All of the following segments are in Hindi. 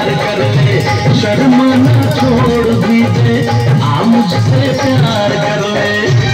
प्यार कर ले, शर्माना छोड़ दीजिए, आ मुझसे प्यार कर ले।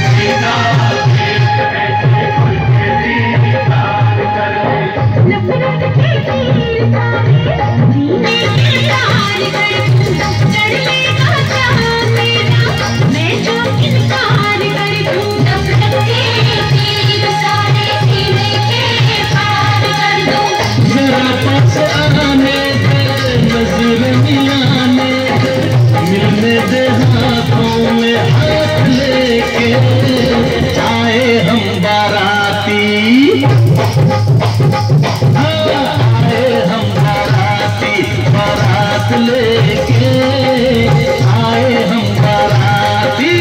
मिलने दे हाथों में हाथ लेके आए हम बाराती, आए हम बाराती, बारात लेके आए हम बाराती।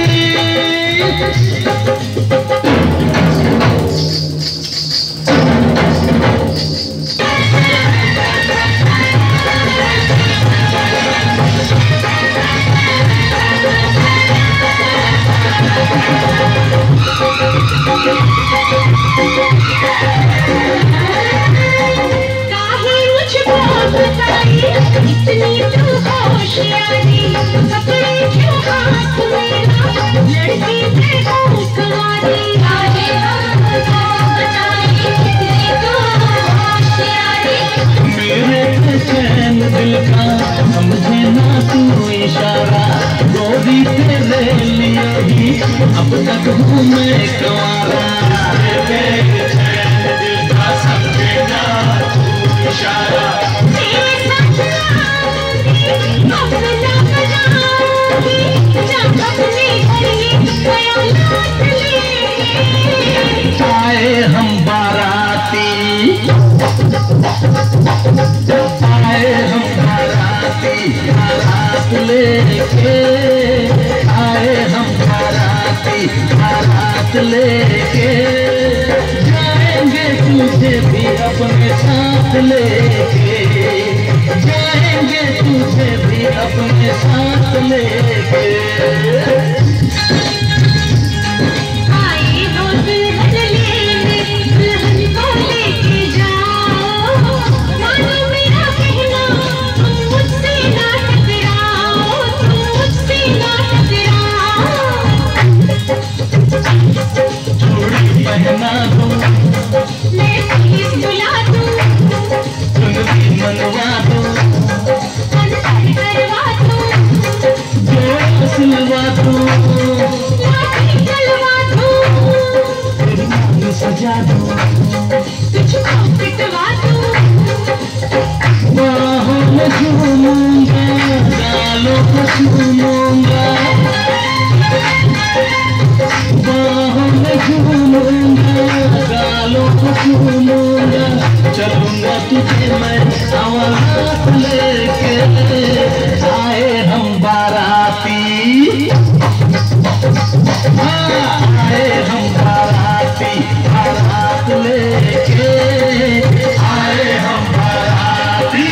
इतनी तू होशियारी, पकड़े क्यों हाथ मेरा, लड़की देखो कुंवारी, आगे हमको बचाई, इतनी तू होशियारी। मेरे चैन दिल का समझे ना तू इशारा, गोरी तेरे लिए ही अब तक हूँ मैं कुंवारा। मेरे चैन दिल का समझे ना तू इशारा, आए हम बाराती, आए हम बाराती, बारात लेके आए हम बाराती, बारात लेके जाएंगे तुझे भी अपने साथ लेके, जाएंगे तुझे भी अपने साथ लेके। पहना दूं, मैं पुलिस बुला दूं, चुनरी मनवा दूं, संस्कार करवा दूं, जोड़ सिलवा दूं, लाठी चलवा दूं, तेरी नाम सजा दूं, तुझको पिटवा दूं, बाहों में झूमूंगा, गालों को चूमूंगा, बाहों में झूमूंगा, गालों को चूमूंगा, चलूंगा तुझे मैं हवालात लेके, आए हम बाराती, आए हम बाराती, बारात लेके आए हम बाराती।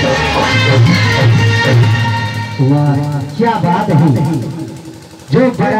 वाह क्या बात है, जो बड़ा